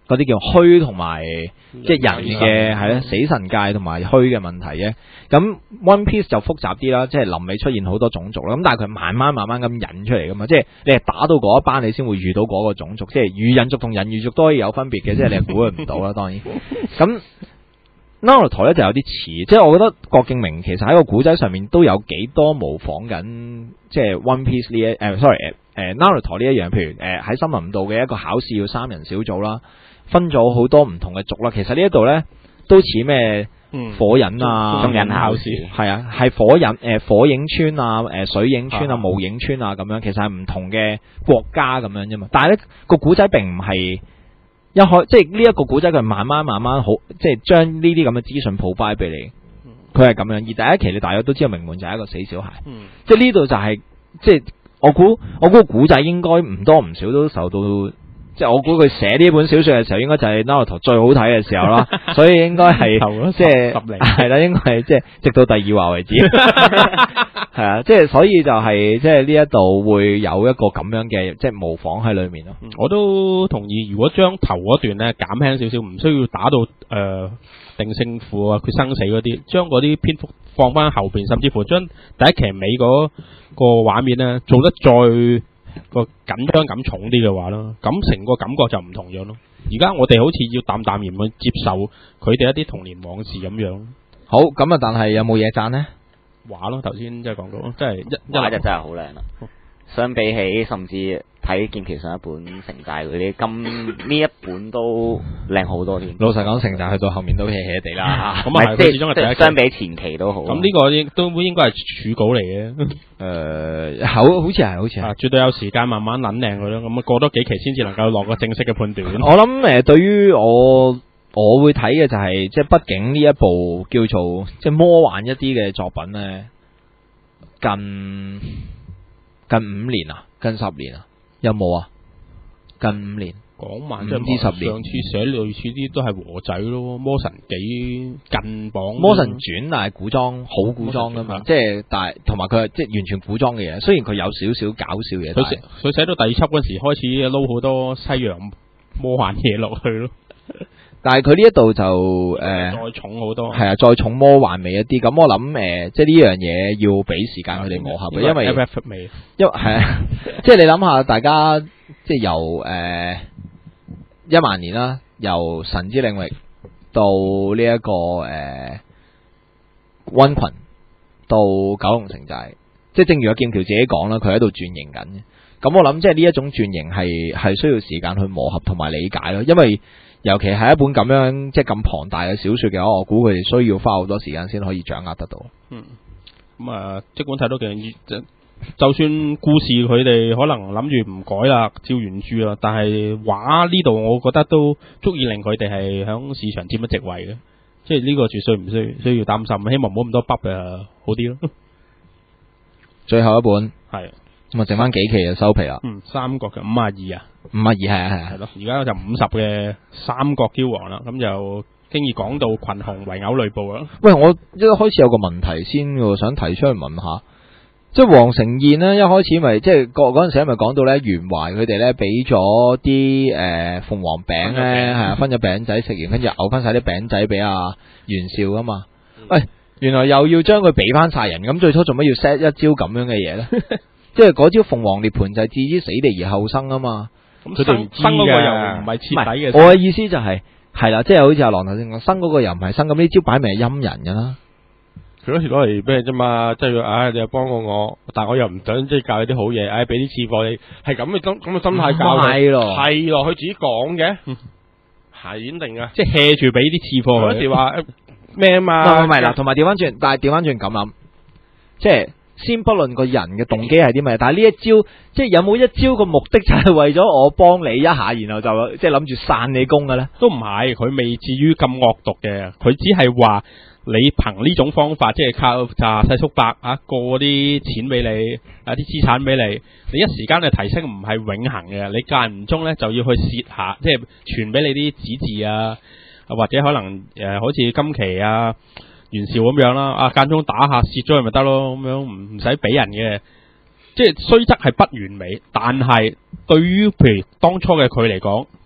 Speaker 1: 嗰啲叫虛同埋即係人嘅係咧死神界同埋虛嘅問題嘅。咁 One Piece 就複雜啲啦，即係臨尾出現好多種族啦。咁但係佢慢慢慢慢咁引出嚟噶嘛，即係你係打到嗰一班你先會遇到嗰個種族，即係魚人族同人魚族都可以有分別嘅，即係你係估佢唔到啦。當然咁。Naruto 咧就有啲似，即係我覺得郭敬明其實喺個古仔上面都有幾多模仿緊，即係 One Piece 呢一誒、呃、sorry 誒、呃、誒 Naruto 呢一樣，譬如誒喺、呃、森林道嘅一個考試要三人小組啦，分咗好多唔同嘅族啦。其實呢一度咧都似咩火影啊，
Speaker 2: 中忍考試
Speaker 1: 係啊，係火影誒、呃、火影村啊，誒、呃、水影村啊，霧影村啊咁樣，其實係唔同嘅國家咁樣啫嘛。但係咧個古仔並唔係。一開即係呢一個古仔，佢慢慢慢慢好，即係將呢啲咁嘅資訊鋪翻俾你。佢係咁樣，而第一期你大約都知道名門就係一個死小孩。嗯、即係呢度就係、是、即係我估我估個古仔應該唔多唔少都受到，即係我估佢寫呢本小說嘅時候，應該就係 Naruto 最好睇嘅時候啦。所以應該係即係係啦，應該係即係直到第二話為止。係啊，即係所以就係、是、即係呢一度會有一個咁樣嘅即係模仿喺裏面咯、
Speaker 3: 嗯。我都同意，如果將頭嗰段咧減輕少少，唔需要打到誒、呃、定勝負啊、決生死嗰啲，將嗰啲篇幅放翻後邊，甚至乎將第一期尾嗰個畫面咧做得再個緊張感重啲嘅話咯，咁成個感覺就唔同樣咯。而家我哋好似要淡淡然去接受佢哋一啲童年往事咁樣。
Speaker 1: 好，咁啊，但係有冇嘢讚呢？
Speaker 3: 畫咯，頭先即係講到，即係一
Speaker 2: 畫就真係好靚啦。相比起甚至睇劍橋上一本城寨嗰啲，今呢一本都靚好多添。
Speaker 1: 老實講，城寨去到後面都 hea hea 地啦。
Speaker 3: 咁啊，
Speaker 2: 即係
Speaker 3: 始終係第一期
Speaker 2: 相比前期都好。
Speaker 3: 咁呢個應都應該係處稿嚟嘅。
Speaker 1: 誒、呃，好好似係，好似係、
Speaker 3: 啊，絕對有時間慢慢撚靚佢咯。咁啊，過多幾期先至能夠落個正式嘅判斷。
Speaker 1: 我諗誒、呃，對於我我會睇嘅就係、是，即係畢竟呢一部叫做即係魔幻一啲嘅作品咧，近近五年啊，近十年啊，有冇啊？近五年，
Speaker 3: 講慢
Speaker 1: 五至十年。
Speaker 3: 上次寫類似啲都係和仔咯，魔神幾近榜。
Speaker 1: 魔神傳但係古裝，好古裝噶嘛，即係但係同埋佢係即係完全古裝嘅嘢，雖然佢有少少搞笑嘢。
Speaker 3: 佢寫佢寫到第二輯嗰時開始撈好多西洋魔幻嘢落去咯。
Speaker 1: 但係佢呢一度就誒、呃、
Speaker 3: 再重好多，
Speaker 1: 係啊，再重魔幻味一啲。咁我諗誒、呃，即係呢樣嘢要俾時間佢哋磨合嘅，因為
Speaker 3: F F 味，
Speaker 1: 因為係啊，即係你諗下，大家即係由誒、呃、一萬年啦，由神之領域到呢、這、一個誒溫群到九龍城寨，即係正如阿劍橋自己講啦，佢喺度轉型緊嘅。咁我諗即係呢一種轉型係係需要時間去磨合同埋理解咯，因為尤其係一本咁樣即係咁龐大嘅小說嘅話，我估佢哋需要花好多時間先可以掌握得到。
Speaker 3: 嗯，咁啊，即管睇到嘅，就算故事佢哋可能諗住唔改啦，照原著啦，但係畫呢度我覺得都足以令佢哋係響市場佔一席位嘅，即係呢個絕對唔需要需要擔心，希望唔好咁多 bug 啊，好啲咯。
Speaker 1: 最後一本
Speaker 3: 係。
Speaker 1: 咁啊，剩翻幾期就收皮啦。
Speaker 3: 嗯，三國嘅五啊二啊，
Speaker 1: 五啊二係啊係啊，
Speaker 3: 係咯。而家就五十嘅三國驕王啦，咁就經已講到群雄圍毆呂布啦。
Speaker 1: 喂，我一開始有個問題先，想提出去問下，即係黃承燕呢，一開始咪即係嗰嗰陣時咪講到咧，袁懷佢哋咧俾咗啲誒鳳凰餅咧，係啊，分咗餅仔食完，跟住嘔翻晒啲餅仔俾阿袁紹啊嘛。喂、嗯哎，原來又要將佢俾翻晒人，咁最初做乜要 set 一招咁樣嘅嘢咧？即係嗰招鳳凰涅槃就係置之死地而後生啊嘛，
Speaker 3: 咁佢哋唔知生嗰個又唔係徹底嘅。
Speaker 1: 我嘅意思就係係啦，即係好似阿郎頭先講，生嗰個又唔係生，咁呢招擺明係陰人噶啦。
Speaker 4: 佢嗰時攞嚟咩啫嘛，即係唉，你又幫過我，但係我又唔想即係教你啲好嘢，唉，俾啲次貨你，係咁嘅心咁嘅心態教佢。係咯，係咯，佢自己講嘅，係肯定啊，
Speaker 3: 即係 hea 住俾啲次貨佢。
Speaker 4: 嗰時話咩啊嘛？
Speaker 1: 唔係唔係嗱，同埋調翻轉，但係調翻轉咁諗，即係。先不論個人嘅動機係啲咩，但係呢一招，即係有冇一招個目的就係為咗我幫你一下，然後就即係諗住散你功嘅咧？
Speaker 3: 都唔係，佢未至於咁惡毒嘅，佢只係話你憑呢種方法，即係靠炸細叔伯啊過啲錢俾你，啊啲資產俾你，你一時間嘅提升唔係永恆嘅，你間唔中咧就要去蝕下，即係傳俾你啲指示啊，或者可能誒、呃、好似今期啊。袁紹咁樣啦，啊間中打下蝕咗佢咪得咯，咁樣唔唔使俾人嘅，即係雖則係不完美，但係對於譬如當初嘅佢嚟講，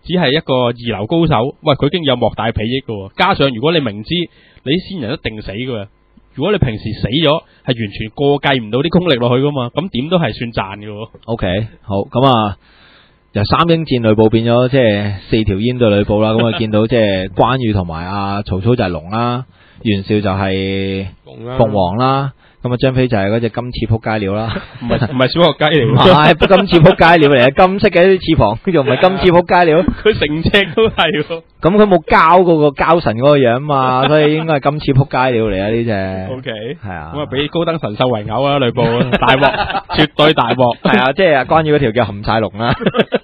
Speaker 3: 只係一個二流高手，喂，佢已經有莫大裨益嘅喎。加上如果你明知你啲先人一定死嘅，如果你平時死咗，係完全過計唔到啲功力落去噶嘛，咁點都係算賺嘅喎。
Speaker 1: O、okay, K， 好，咁啊，由三英戰呂布變咗即係四條煙對呂布啦。咁啊見到即係關羽同埋阿曹操就係龍啦，袁紹就係鳳凰啦。咁啊，張飛就係嗰隻金翅撲街鳥啦，
Speaker 3: 唔係唔係小學雞嚟
Speaker 1: 唔
Speaker 3: 㗎，
Speaker 1: 係金翅撲街鳥嚟嘅，金色嘅啲翅膀，又唔係金翅撲街鳥。
Speaker 3: 佢成隻都係喎。
Speaker 1: 咁佢冇交嗰個交神嗰個樣嘛，所以應該係金翅撲街鳥嚟啊！呢隻
Speaker 3: O K，
Speaker 1: 係啊，
Speaker 3: 咁啊俾高登神獸圍毆啊，呂布大鑊，絕對大鑊。
Speaker 1: 係啊，即係關於嗰條叫含晒龍啦。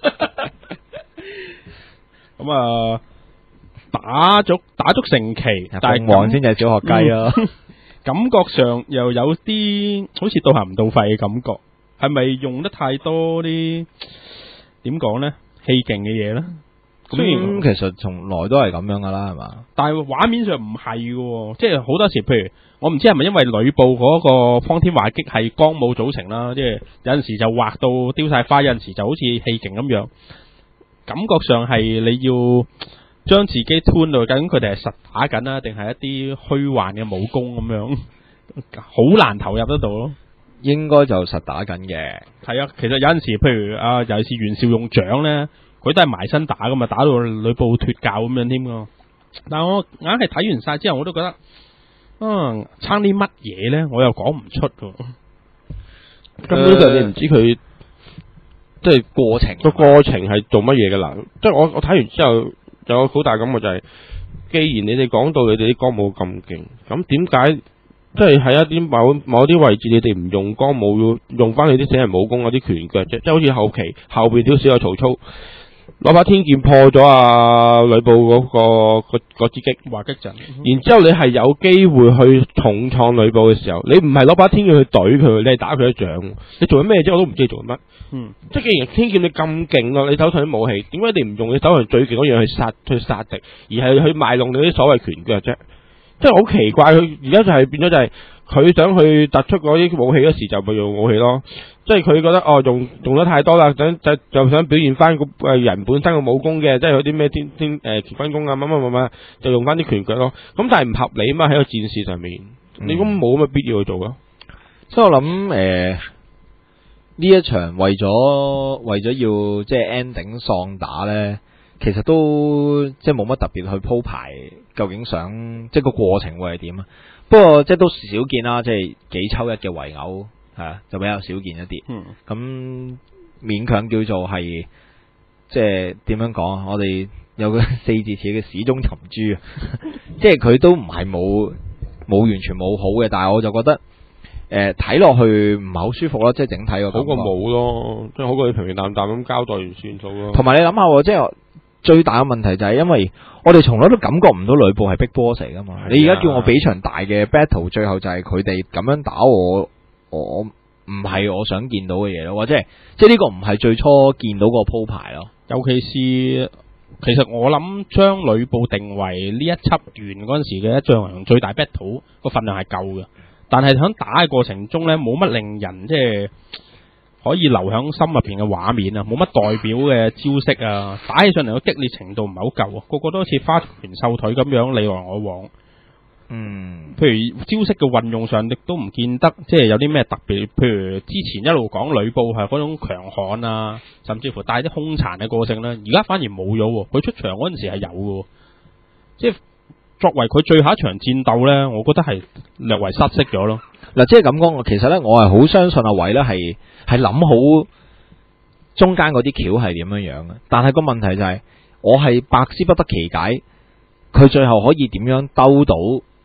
Speaker 3: 咁啊，打足打足成期，但係
Speaker 1: 鳳凰先就係小學雞咯。
Speaker 3: 嗯感覺上又有啲好似到行唔到肺嘅感覺，係咪用得太多啲點講呢？氣勁嘅嘢呢？雖然、
Speaker 1: 嗯、其實從來都係咁樣噶啦，係嘛？
Speaker 3: 但係畫面上唔係嘅，即係好多時，譬如我唔知係咪因為呂布嗰個方天畫戟係光武組成啦，即係有陣時就畫到丟晒花，有陣時就好似氣勁咁樣，感覺上係你要將自己 tune 到，究竟佢哋係實打緊啊，定係一啲虛幻嘅武功咁樣，好難投入得到咯。
Speaker 1: 應該就實打緊嘅。
Speaker 3: 係啊，其實有陣時，譬如啊，尤其是袁紹用掌咧，佢都係埋身打噶嘛，打到呂布脫臼咁樣添噶。但係我硬係睇完晒之後，我都覺得，嗯，差啲乜嘢咧，我又講唔出噶。
Speaker 4: 根本上你唔知佢即係
Speaker 1: 過程
Speaker 4: 個過程係做乜嘢噶啦。即係我我睇完之後。有好大感覺就係、是，既然你哋講到你哋啲光武咁勁，咁點解即係喺一啲某某啲位置你哋唔用光武，要用翻你啲死人武功嗰啲拳腳啫？即係好似後期後邊啲小有曹操攞把天劍破咗啊呂布嗰、那個嗰支戟
Speaker 3: 畫戟陣，
Speaker 4: 然之後你係有機會去重創呂布嘅時候，你唔係攞把天劍去懟佢，你係打佢一掌，你做緊咩啫？我都唔知你做緊乜。嗯，即係既然天劍你咁勁咯，你手上啲武器，點解你唔用你手上最勁嗰樣去殺去殺敵，而係去賣弄你啲所謂拳腳啫？即係好奇怪，佢而家就係變咗就係佢想去突出嗰啲武器嗰時就咪用武器咯。即係佢覺得哦用用得太多啦，想就就想表現翻個誒人本身嘅武功嘅，即係有啲咩天天誒乾坤功啊乜乜乜乜，就用翻啲拳腳咯。咁但係唔合理啊嘛，喺個戰事上面，嗯、你咁冇咁嘅必要去做咯。
Speaker 1: 所以我諗誒呢一場為咗為咗要即係 ending 喪打咧，其實都即係冇乜特別去鋪排，究竟想即係個過程會係點啊？不過即係都少見啦，即係幾抽一嘅圍毆係啊，就比較少見一啲。嗯，咁勉強叫做係即係點樣講啊？我哋有個四字詞嘅史中尋珠啊，即係佢都唔係冇冇完全冇好嘅，但係我就覺得。誒，睇落去唔係好舒服咯，即係整體個
Speaker 4: 好過冇咯，即係好過你平平淡淡咁交代完算數咯。
Speaker 1: 同埋你諗下，即係最大嘅問題就係因為我哋從來都感覺唔到呂布係 big boss 嚟噶嘛。你而家叫我俾場大嘅 battle， 最後就係佢哋咁樣打我，我唔係我想見到嘅嘢咯，或者係即係呢個唔係最初見到個鋪排咯。
Speaker 3: 尤其是其實我諗將呂布定為呢一輯完嗰陣時嘅一仗最大 battle 個份量係夠嘅。但係喺打嘅過程中咧，冇乜令人即係可以留響心入邊嘅畫面啊，冇乜代表嘅招式啊，打起上嚟個激烈程度唔係好夠啊，個個都好似花拳繡腿咁樣你來我往。嗯，譬如招式嘅運用上亦都唔見得即係有啲咩特別，譬如之前一路講呂布係嗰種強悍啊，甚至乎帶啲兇殘嘅個性咧，而家反而冇咗，佢出場嗰陣時係有嘅，即係。作為佢最後一場戰鬥咧，我覺得係略為失色咗咯。
Speaker 1: 嗱，即係咁講，其實咧，我係好相信阿偉咧係係諗好中間嗰啲橋係點樣樣嘅。但係個問題就係、是，我係百思不得其解，佢最後可以點樣兜到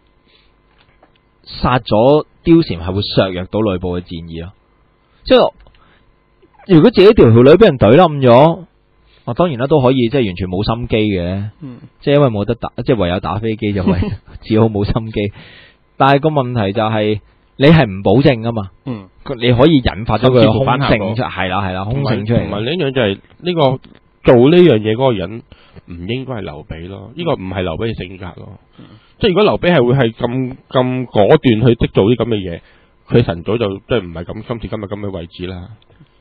Speaker 1: 殺咗貂蟬係會削弱到呂布嘅戰意咯？即係如果自己條條女俾人懟冧咗。我、哦、當然啦，都可以即係完全冇心機嘅，嗯、即係因為冇得打，即係唯有打飛機就唯只好冇心機。但係個問題就係、是、你係唔保證噶嘛，嗯、你可以引發咗佢嘅空性出，係啦係啦，空性出嚟。同埋
Speaker 4: 另一樣就係、是、呢、這個做呢樣嘢嗰個人唔應該係劉備咯，呢、這個唔係劉備嘅性格咯。嗯、即係如果劉備係會係咁咁果斷去即做啲咁嘅嘢，佢晨早就即係唔係咁今次今日咁嘅位置啦。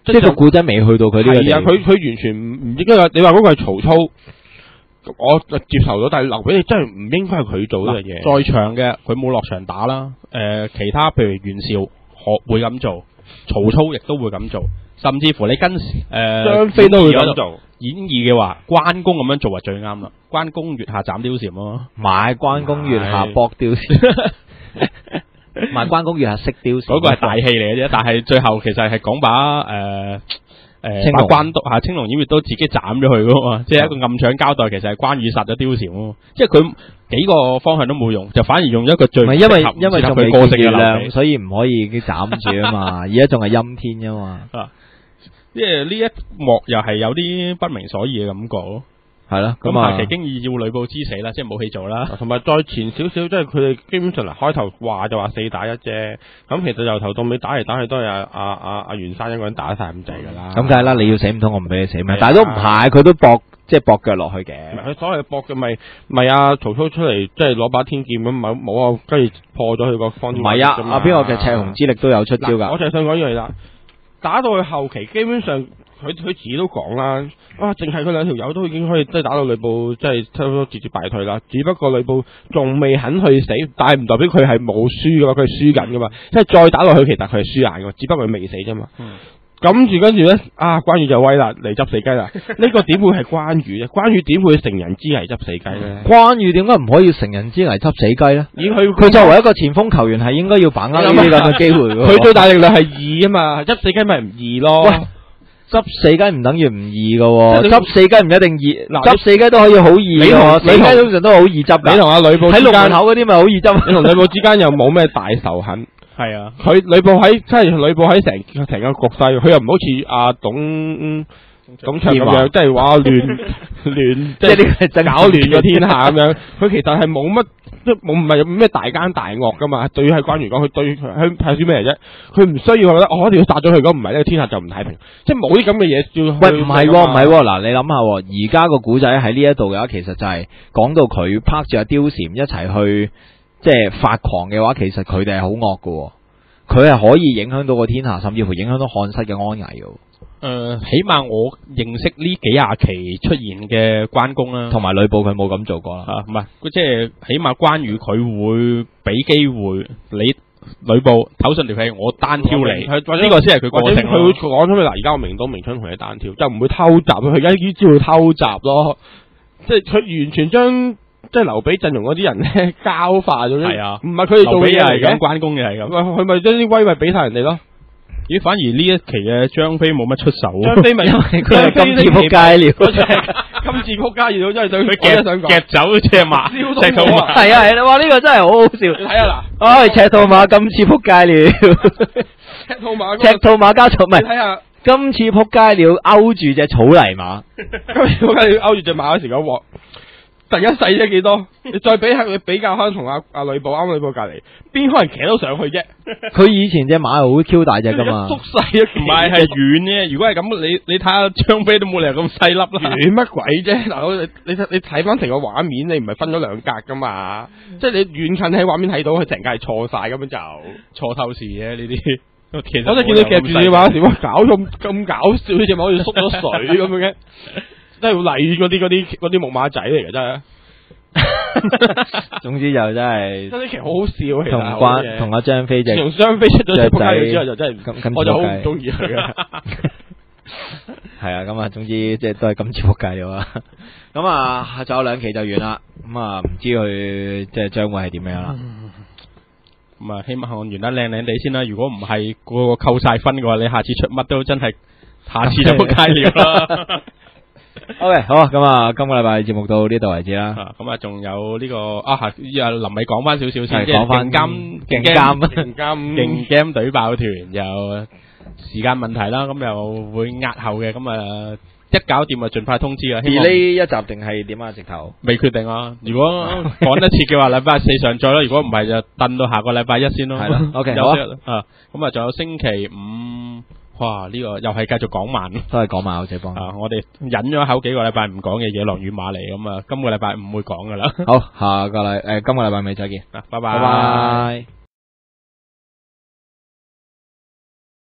Speaker 1: 即係個古仔未去到佢呢個地
Speaker 4: 係啊，佢佢完全唔唔應該有。你話嗰個係曹操，我就接受到，但係劉備你真係唔應該係佢做呢樣嘢。
Speaker 3: 在場嘅佢冇落場打啦，誒、其他譬如袁紹學會咁做，曹操亦都會咁做，甚至乎你跟誒
Speaker 4: 張飛都會咁做。
Speaker 3: 演義嘅話，關公咁樣做係最啱啦。關公月下斬貂蟬咯，
Speaker 1: 買關公月下搏貂蟬，買關公月下識貂蟬，
Speaker 3: 嗰個係大戲嚟嘅啫。但係最後其實係講把誒誒
Speaker 1: 青龍
Speaker 3: 把關督嚇青龍偃月刀自己斬咗佢噶嘛，即係一個暗搶交代，其實係關羽殺咗貂蟬咯。即係佢幾個方向都冇用，就反而用一個最
Speaker 1: 唔係因為
Speaker 3: 適合
Speaker 1: 因為仲未
Speaker 3: 適合佢個性
Speaker 1: 見月
Speaker 3: 嘅劉備
Speaker 1: 亮，所以唔可以斬住啊嘛。而家仲係陰天啊嘛，
Speaker 3: 即係呢一幕又係有啲不明所以嘅感覺咯。
Speaker 1: 係咯。
Speaker 3: 咁
Speaker 1: 咁啊
Speaker 3: 下期經已要呂布之死啦，即係冇戲做啦。
Speaker 4: 同埋再前少少，即係佢哋基本上嗱，開頭話就話四打一啫，咁其實由頭到尾打嚟打去都係阿阿阿阿袁生一個人打晒咁滯㗎啦。
Speaker 1: 咁梗係啦，你要死唔通我唔俾你死咩
Speaker 4: 係啊？
Speaker 1: 但係都唔係，佢都搏即係搏腳落去嘅。
Speaker 4: 唔係佢所謂搏嘅咪咪阿曹操出嚟，即係攞把天劍咁冇冇啊，跟住破咗佢個方天畫
Speaker 1: 唔係啊，
Speaker 4: 啫嘛
Speaker 1: 阿邊個嘅赤紅之力都有出招
Speaker 4: 嗱我
Speaker 1: 㗎。
Speaker 4: 就係想講一樣嘢啦，打到去後期，基本上佢佢自己都講啦，哇！淨係佢兩條友都已經可以即係打到呂布，即係差唔多節節敗退啦。只不過呂布仲未肯去死，但係唔代表佢係冇輸噶嘛，佢係輸緊噶嘛。即係再打落去，其實佢係輸硬噶嘛，只不過佢未死啫嘛。咁住跟住咧，啊關羽就威啦，嚟執死雞啦！呢個點會係關羽啫？關羽點會乘人之危執死雞咧？
Speaker 1: 關羽點解唔可以乘人之危執死雞咧？
Speaker 4: 咦，佢
Speaker 1: 佢作為一個前鋒球員，係應該要把握呢啲咁嘅機會㗎。
Speaker 4: 佢最大力量係二啊嘛，執死雞咪唔易咯。
Speaker 1: 喂執死雞唔等於唔易㗎喎，
Speaker 4: 即係你
Speaker 1: 執死雞唔一定易，
Speaker 4: 嗱
Speaker 1: 執死雞都可以好易
Speaker 4: 你同
Speaker 1: 喎。死
Speaker 4: 你同
Speaker 1: 雞通常都好易執㗎。
Speaker 4: 你同阿呂布
Speaker 1: 喺龍
Speaker 4: 之間
Speaker 1: 門口嗰啲咪好易執。
Speaker 4: 你同呂布之間又冇咩大仇恨。
Speaker 3: 係啊，
Speaker 4: 佢呂布喺即係呂布喺成成個局勢，佢又唔好似阿董董卓咁樣，即係話亂亂，即
Speaker 1: 即係呢個係真
Speaker 4: 係搞亂咗天下咁樣。佢其實係冇乜，即係冇唔係咩大奸大惡噶嘛。對於喺關羽講，佢對佢佢係啲咩嚟啫？佢唔需要覺得我一定要殺咗佢，如果唔係呢個天下就唔太平。即係冇啲咁嘅嘢要。
Speaker 1: 喂，唔係喎，唔係喎，嗱，你諗下喎，而家個古仔喺呢一度嘅話，其實就係講到佢拍住阿貂蟬一齊去，即係發狂嘅話，其實佢哋係好惡㗎，佢係可以影響到個天下，甚至乎影響到漢室嘅安危㗎。
Speaker 3: 誒、呃，起碼我認識呢幾廿期出現嘅關公啦，
Speaker 1: 同埋呂布佢冇咁做過啦。
Speaker 3: 啊，唔係，即係起碼關羽佢會俾機會你呂布抖順條氣，我單挑你，呢個先係佢個性
Speaker 4: 佢會講出去嗱，而家我明刀明槍同你單挑，就唔會偷襲。佢而家已經知道偷襲咯，即係佢完全將即係劉備陣容嗰啲人咧交化咗。
Speaker 3: 係啊，
Speaker 4: 唔係佢哋做嘅嘢嚟嘅，
Speaker 3: 關公嘅係咁。
Speaker 4: 佢咪將啲威咪俾晒人哋咯。
Speaker 3: 咦，反而呢一期嘅張飛冇乜出手，
Speaker 4: 張飛咪因為
Speaker 1: 佢係今次撲街了，
Speaker 4: 今次撲街了，真係想
Speaker 3: 佢夾夾走隻馬，赤兔馬。
Speaker 1: 係啊係啊，哇！呢個真係好好笑。
Speaker 4: 你睇下嗱，
Speaker 1: 唉，赤兔馬今次撲街了，
Speaker 4: 赤兔馬，
Speaker 1: 赤兔馬加草，唔係
Speaker 4: 你睇下
Speaker 1: 今次撲街了，勾住隻草泥馬。
Speaker 4: 今次撲街了，勾住隻馬嗰時嗰鑊。突然間細咗幾多？你再比下佢比較下同阿阿呂布啱呂布隔離，邊可能騎到上去啫？
Speaker 1: 佢以前隻馬係好 Q 大隻噶嘛，
Speaker 4: 縮細啊，
Speaker 3: 唔係係遠啫。如果係咁，你你睇下張飛都冇理由咁細粒啦。
Speaker 4: 遠乜鬼啫？大佬，你你你睇翻成個畫面，你唔係分咗兩格噶嘛？即係你遠近喺畫面睇到，佢成架係錯晒，根本就
Speaker 3: 錯透視嘅呢啲。其實
Speaker 4: 我真係見到夾住隻馬嗰時，哇！搞咁咁搞笑，呢隻馬好似縮咗水咁樣嘅。真係好麗嗰啲嗰啲嗰啲木馬仔嚟嘅真係。
Speaker 1: 總之就真係，
Speaker 4: 真係其實好好笑，其實
Speaker 1: 同關同阿張飛隻，
Speaker 4: 從張飛出咗隻撲街之後就真係，
Speaker 1: 咁
Speaker 4: 我就好唔中意佢嘅。
Speaker 1: 係啊，咁啊，總之即係都係今次撲街了啊。咁啊，仲有兩期就完啦。咁啊，唔知佢即係將會係點樣啦。
Speaker 3: 咁啊，希望完得靚靚地先啦。如果唔係個個扣晒分嘅話，你下次出乜都真係，下次就撲街了啦。
Speaker 1: OK，好啊，咁啊，今個禮拜節目到呢度為止啦。
Speaker 3: 咁啊，仲有呢個啊，啊臨尾講翻少少先，
Speaker 1: 講翻
Speaker 3: 勁
Speaker 1: 勁監
Speaker 4: 勁監
Speaker 3: 勁 game 隊爆團又時間問題啦，咁又會壓後嘅，咁啊一搞掂啊，盡快通知啊。
Speaker 1: 而呢一集定係點啊？直頭
Speaker 3: 未決定啊。如果趕得切嘅話，禮拜四上載咯；如果唔係就燉到下個禮拜一先咯。
Speaker 1: 係啦，OK，
Speaker 3: 好
Speaker 1: 啊。
Speaker 3: 啊，咁啊，仲有星期五。哇！呢、這個又係繼續講慢，
Speaker 1: 都係講慢好似幫
Speaker 3: 啊！我哋忍咗口幾個禮拜唔講嘅野狼與馬嚟，咁啊，今個禮拜五會講噶啦。
Speaker 1: 好，下個禮誒、呃，今個禮拜尾再見，
Speaker 3: 啊，拜拜。
Speaker 1: 拜拜。